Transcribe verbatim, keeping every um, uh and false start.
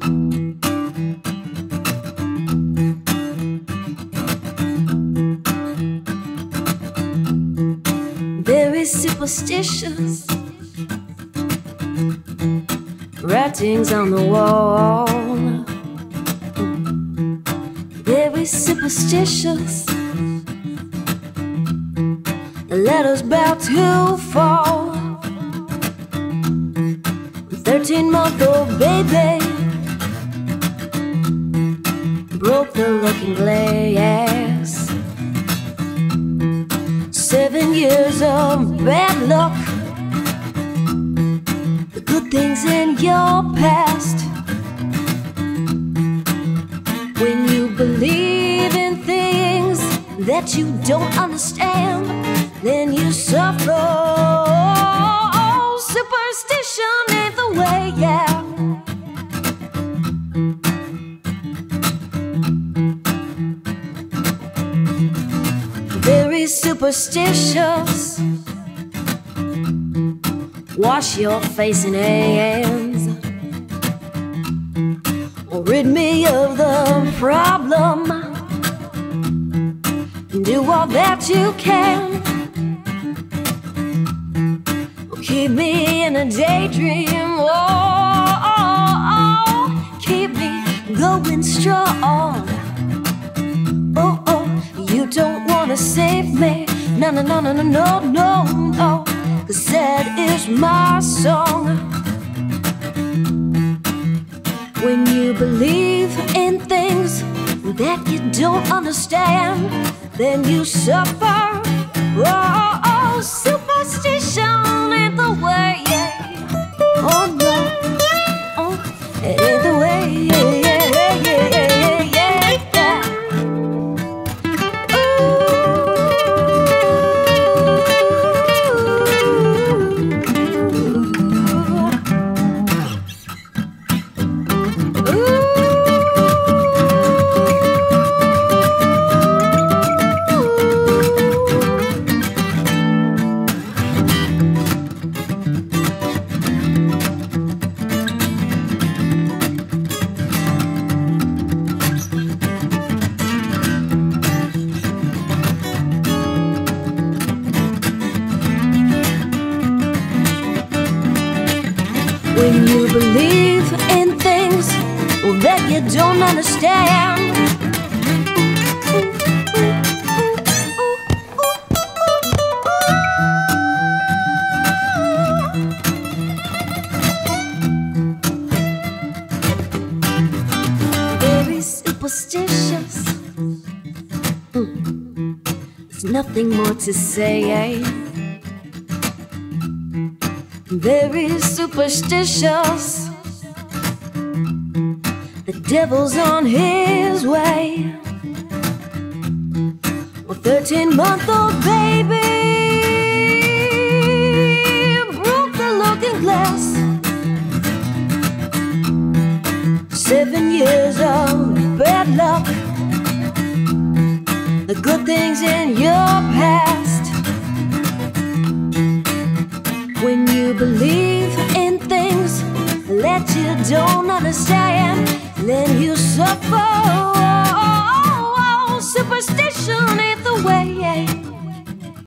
Very superstitious writings on the wall. Very superstitious, the letters about to fall. Thirteen-month-old baby broke the looking glass. Seven years of bad luck, the good things in your past. When you believe in things that you don't understand, then you suffer. Superstition ain't the way, yeah. Very superstitious, wash your face in hands, or rid me of the problem. Do all that you can, keep me in a daydream. Oh, oh, oh, keep me going strong. Oh, oh, you don't wanna save me. No, no, no, no, no, no, no, no. 'Cause that is my song. When you believe in things that you don't understand, then you suffer. Oh, oh, superstition ain't the way, yeah. Oh no, oh, it ain't the way, yeah, yeah, yeah, yeah, yeah, yeah, yeah. Ooh. Ooh. When you believe in things that you don't understand, very superstitious. There's nothing more to say. Very superstitious, the devil's on his way. Well, thirteen-month-old baby broke the looking glass. Seven years of bad luck, the good things in your past. When you believe in things that you don't understand, then you suffer. Oh, oh, oh, superstition ain't the way.